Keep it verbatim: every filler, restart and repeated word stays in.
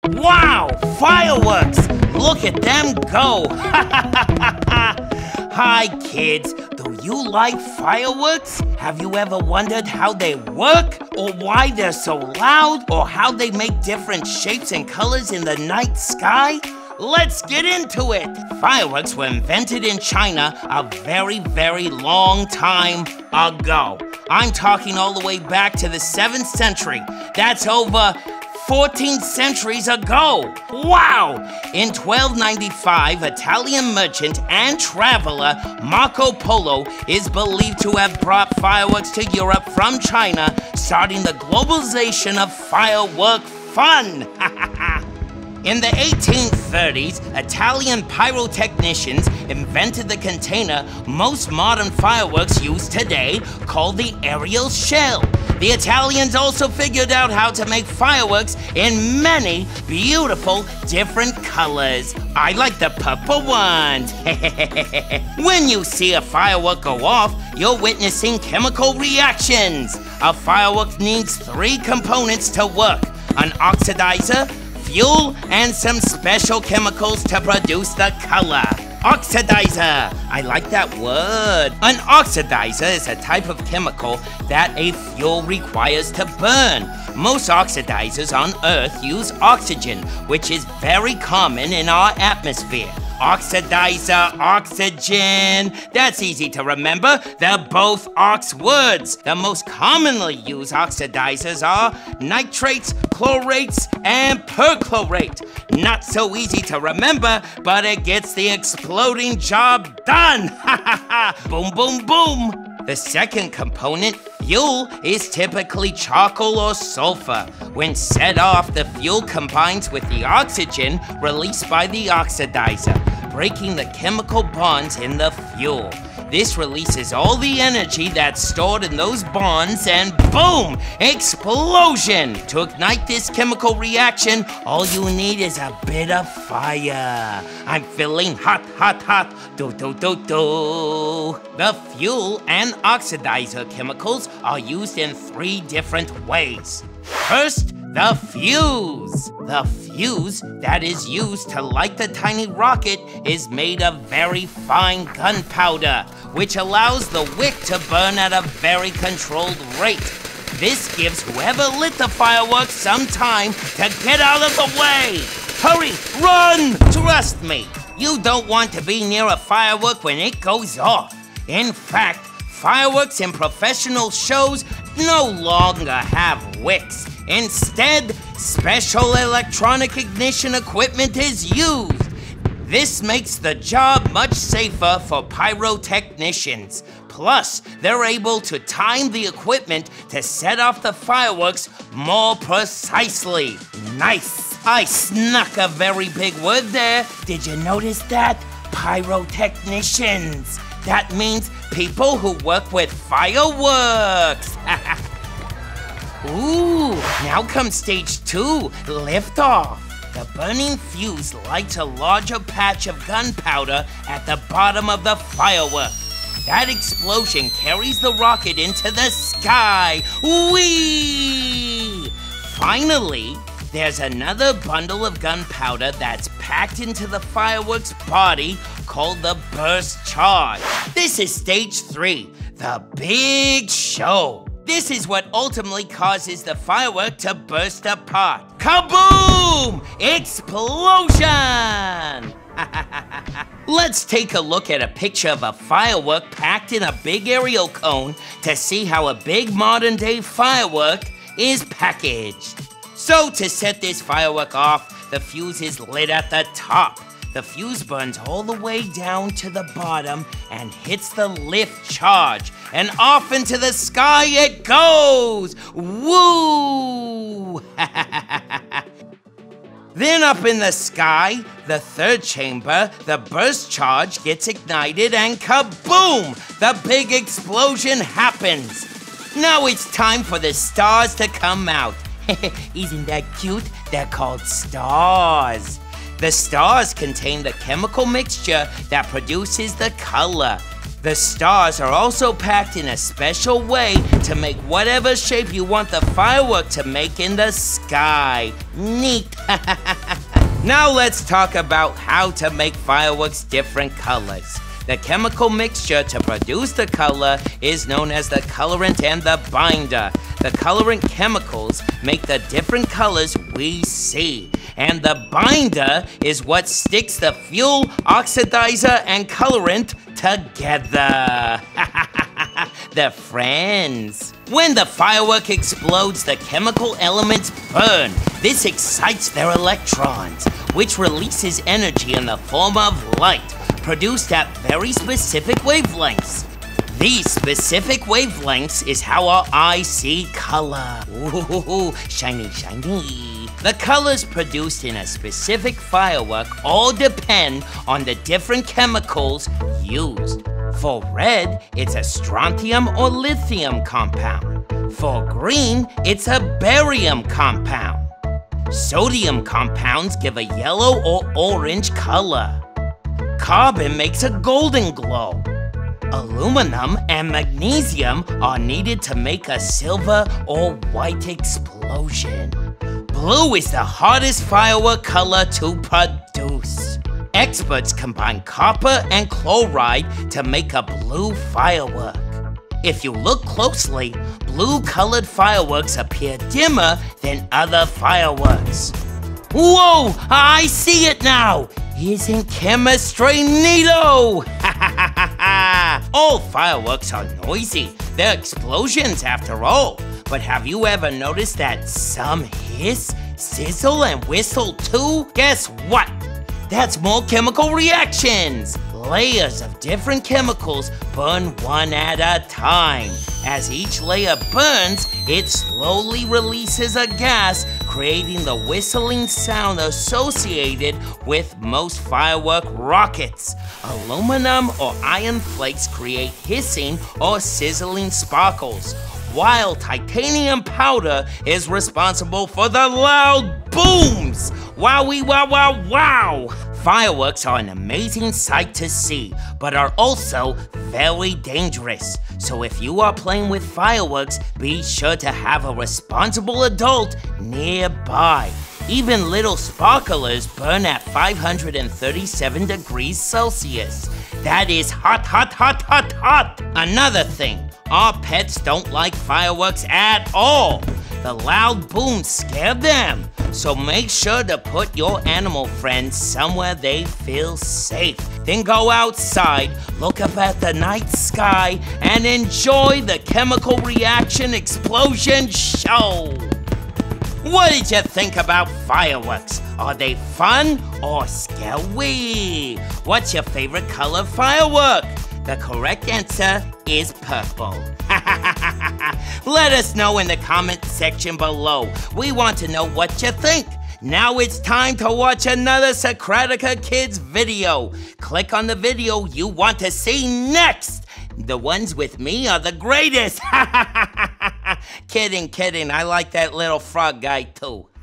Wow, fireworks! Look at them go! Hi, kids. Do you like fireworks? Have you ever wondered how they work? Or why they're so loud? Or how they make different shapes and colors in the night sky? Let's get into it! Fireworks were invented in China a very, very long time ago. I'm talking all the way back to the seventh century. That's over fourteen centuries ago. Wow! In twelve ninety-five, Italian merchant and traveler Marco Polo is believed to have brought fireworks to Europe from China, starting the globalization of firework fun. In the eighteen thirties, Italian pyrotechnicians invented the container most modern fireworks use today, called the aerial shell. The Italians also figured out how to make fireworks in many beautiful different colors. I like the purple ones. When you see a firework go off, you're witnessing chemical reactions. A firework needs three components to work: an oxidizer, fuel, and some special chemicals to produce the color. Oxidizer! I like that word. An oxidizer is a type of chemical that a fuel requires to burn. Most oxidizers on Earth use oxygen, which is very common in our atmosphere. Oxidizer, oxygen. That's easy to remember. They're both ox words. The most commonly used oxidizers are nitrates, chlorates, and perchlorate. Not so easy to remember, but it gets the exploding job done. Boom, boom, boom. The second component, fuel, is typically charcoal or sulfur. When set off, the fuel combines with the oxygen released by the oxidizer, breaking the chemical bonds in the fuel. This releases all the energy that's stored in those bonds and boom, explosion! To ignite this chemical reaction, all you need is a bit of fire. I'm feeling hot, hot, hot, do, do, do, do. The fuel and oxidizer chemicals are used in three different ways. First, the fuse. The fuse that is used to light the tiny rocket is made of very fine gunpowder, which allows the wick to burn at a very controlled rate. This gives whoever lit the fireworks some time to get out of the way. Hurry, run! Trust me, you don't want to be near a firework when it goes off. In fact, fireworks in professional shows no longer have wicks. Instead, special electronic ignition equipment is used. This makes the job much safer for pyrotechnicians. Plus, they're able to time the equipment to set off the fireworks more precisely. Nice! I snuck a very big word there. Did you notice that? Pyrotechnicians. That means people who work with fireworks. Ooh, now comes stage two, liftoff. The burning fuse lights a larger patch of gunpowder at the bottom of the firework. That explosion carries the rocket into the sky. Whee! Finally, there's another bundle of gunpowder that's packed into the fireworks body called the burst charge. This is stage three, the big show. This is what ultimately causes the firework to burst apart. Kaboom! Explosion! Let's take a look at a picture of a firework packed in a big aerial cone to see how a big modern-day firework is packaged. So to set this firework off, the fuse is lit at the top. The fuse burns all the way down to the bottom and hits the lift charge, and off into the sky it goes! Woo! Then up in the sky, the third chamber, the burst charge gets ignited and kaboom! The big explosion happens. Now it's time for the stars to come out. Isn't that cute? They're called stars. The stars contain the chemical mixture that produces the color. The stars are also packed in a special way to make whatever shape you want the firework to make in the sky. Neat. Now let's talk about how to make fireworks different colors. The chemical mixture to produce the color is known as the colorant and the binder. The colorant chemicals make the different colors we see. And the binder is what sticks the fuel, oxidizer, and colorant together. They're friends. When the firework explodes, the chemical elements burn. This excites their electrons, which releases energy in the form of light, produced at very specific wavelengths. These specific wavelengths is how our eyes see color. Ooh, shiny, shiny. The colors produced in a specific firework all depend on the different chemicals used. For red, it's a strontium or lithium compound. For green, it's a barium compound. Sodium compounds give a yellow or orange color. Carbon makes a golden glow. Aluminum and magnesium are needed to make a silver or white explosion. Blue is the hardest firework color to produce. Experts combine copper and chloride to make a blue firework. If you look closely, blue-colored fireworks appear dimmer than other fireworks. Whoa! I see it now! Isn't chemistry neato? All fireworks are noisy. They're explosions after all. But have you ever noticed that some hiss, sizzle, and whistle too? Guess what? That's more chemical reactions. Layers of different chemicals burn one at a time. As each layer burns, it slowly releases a gas, creating the whistling sound associated with most firework rockets. Aluminum or iron flakes create hissing or sizzling sparkles, while titanium powder is responsible for the loud booms. Wowie, wow, wow, wow! Fireworks are an amazing sight to see, but are also very dangerous. So if you are playing with fireworks, be sure to have a responsible adult nearby. Even little sparklers burn at five hundred thirty-seven degrees Celsius. That is hot, hot, hot, hot, hot! Another thing, our pets don't like fireworks at all. The loud booms scare them. So make sure to put your animal friends somewhere they feel safe. Then go outside, look up at the night sky, and enjoy the chemical reaction explosion show. What did you think about fireworks? Are they fun or scary? What's your favorite color firework? The correct answer is purple. Let us know in the comment section below. We want to know what you think. Now it's time to watch another Socratica Kids video. Click on the video you want to see next. The ones with me are the greatest. Kidding, kidding. I like that little frog guy too.